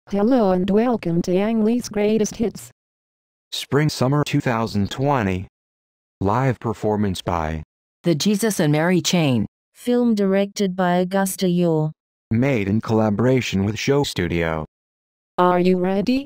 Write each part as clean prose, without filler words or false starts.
Hello and welcome to Ang Lee's Greatest Hits. Spring-Summer 2020. Live performance by The Jesus and Mary Chain. Film directed by Agusta Yr. Made in collaboration with SHOWstudio. Are you ready?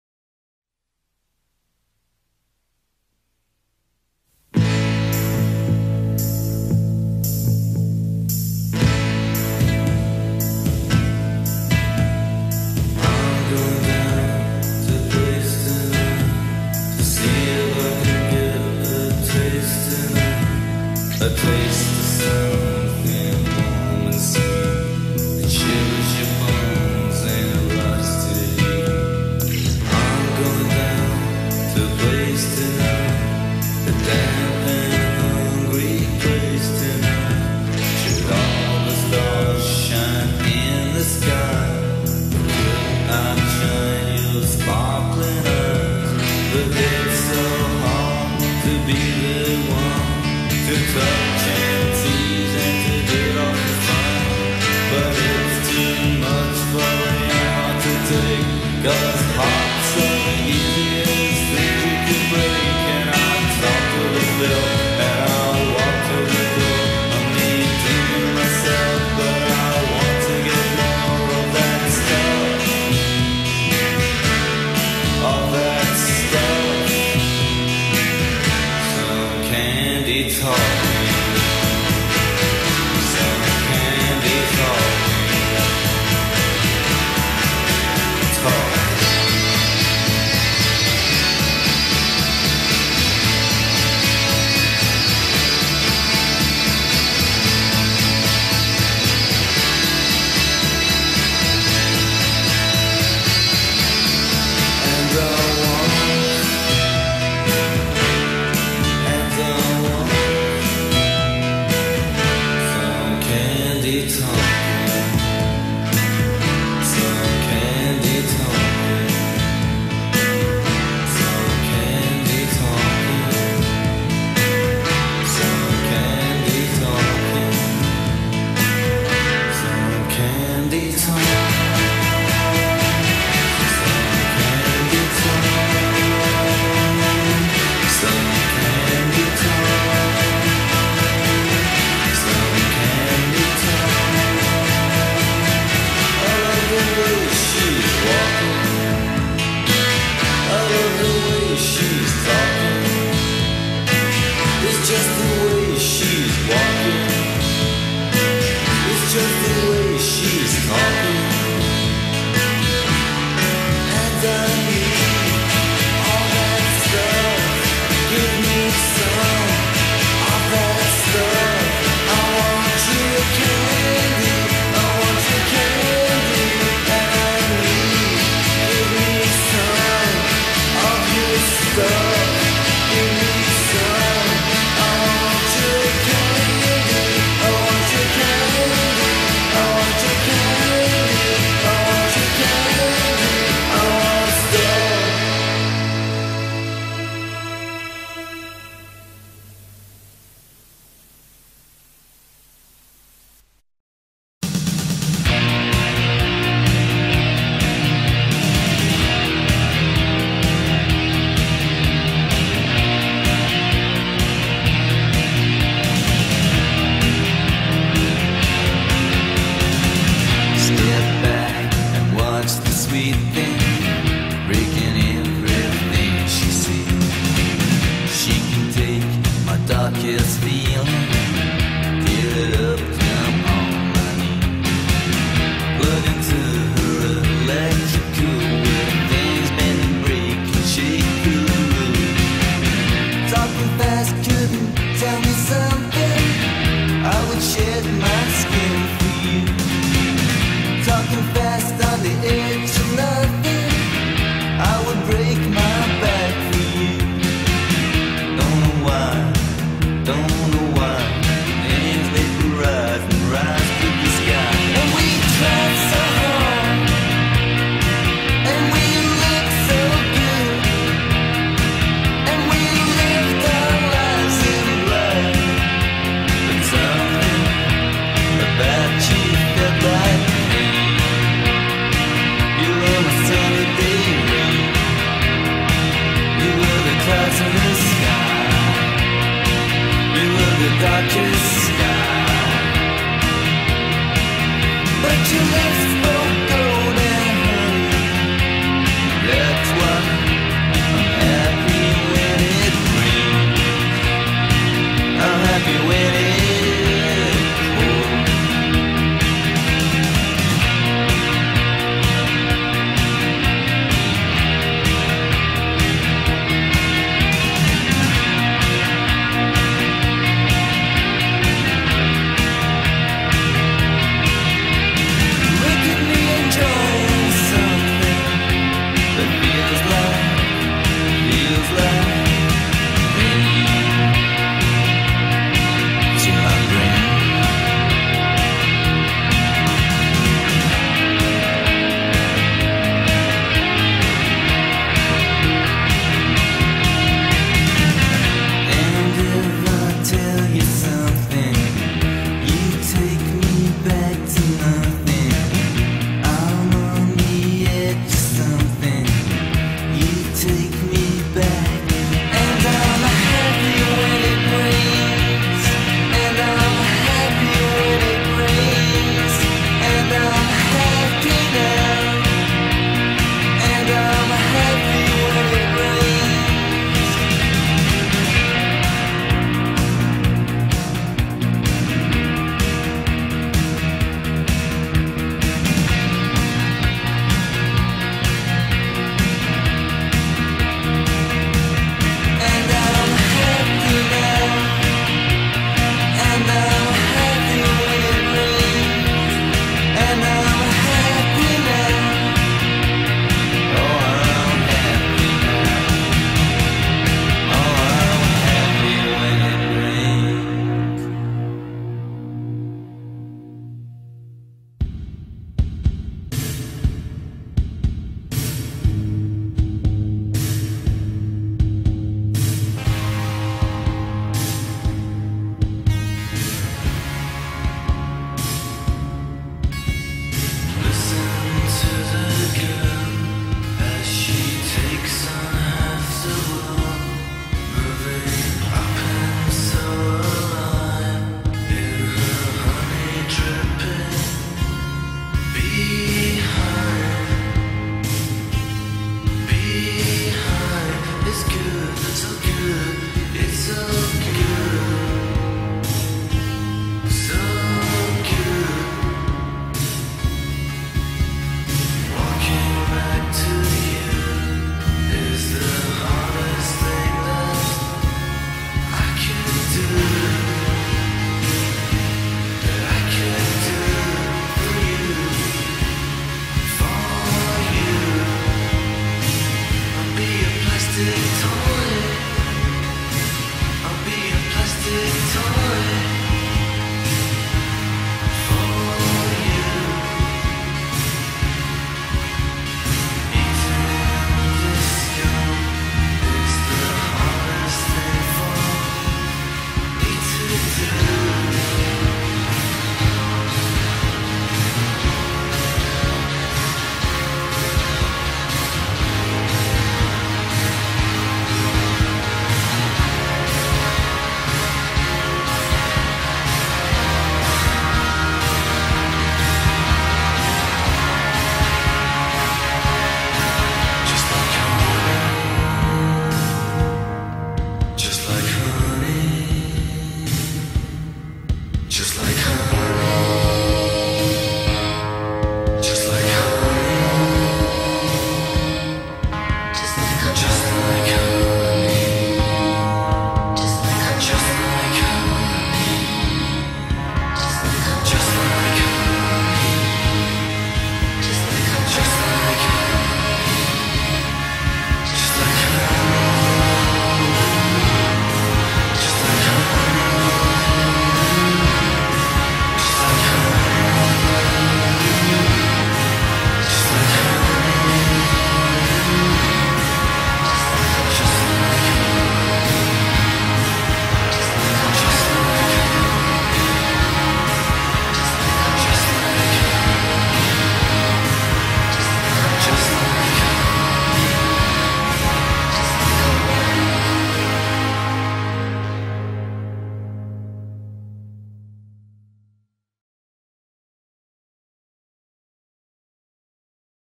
A taste of something warm and sweet that chills your bones and loves to eat. I'm going down to a place tonight, a damp and hungry place tonight. Should all the stars shine in the sky, could I shine your sparkling eyes? But it's so hard to be the one to touch and tease and to do all the fun. But it's too much for the heart to take, 'cause heart's so easy as